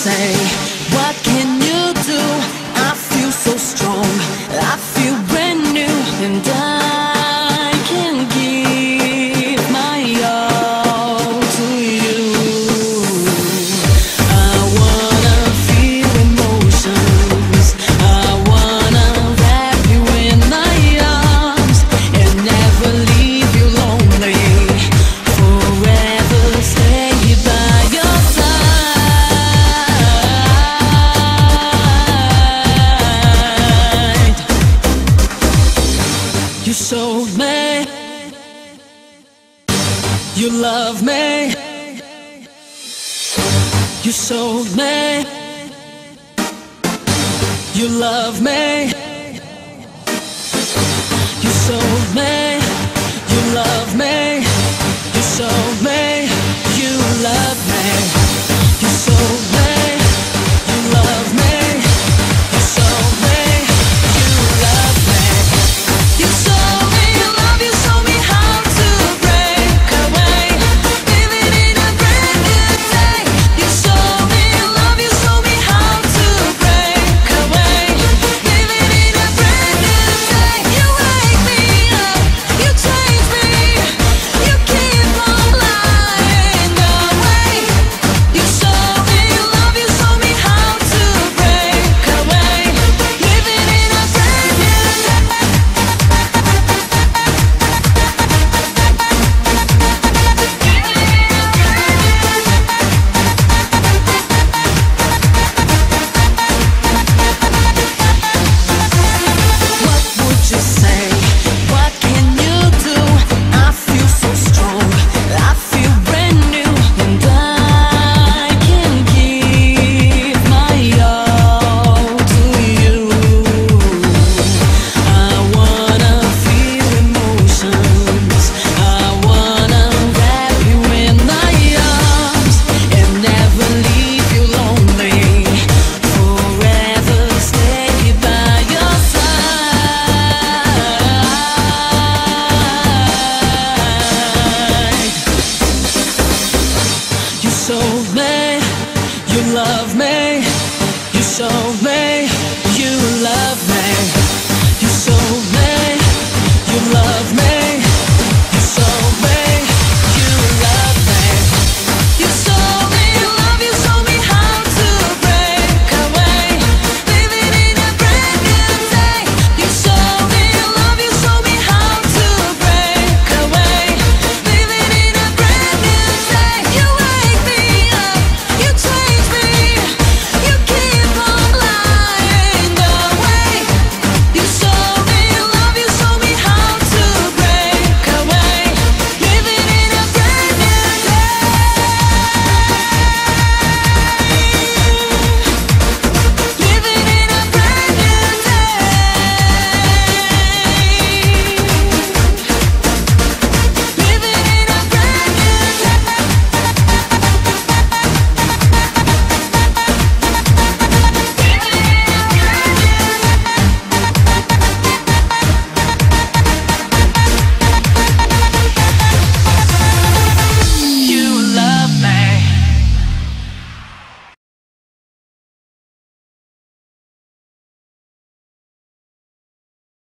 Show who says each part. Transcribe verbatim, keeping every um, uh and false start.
Speaker 1: say? What can you do? I feel so strong, I feel brand new, and I can give my all to you. I wanna feel emotions, I wanna wrap you in my arms and never leave you lonely, forever stay by your side. You showed me you love me. You showed me you love me. You showed me you love me. You showed me you love me. You showed me you love me. You showed me you love me. You showed me you love. You showed me how to break away, living in a brand new day. You showed me you love. You showed me how to break away, living in a brand new day. You wake me up, you change me, you keep on lying away. You showed me you love. You showed me how to break away, living in a brand new day. What would you say? What can you do? I feel so strong, I feel brand new, and I can give my all to you. I wanna feel emotions, I wanna wrap you in my arms and never leave you lonely, forever stay by your side. You showed me you love me. You showed me you love me.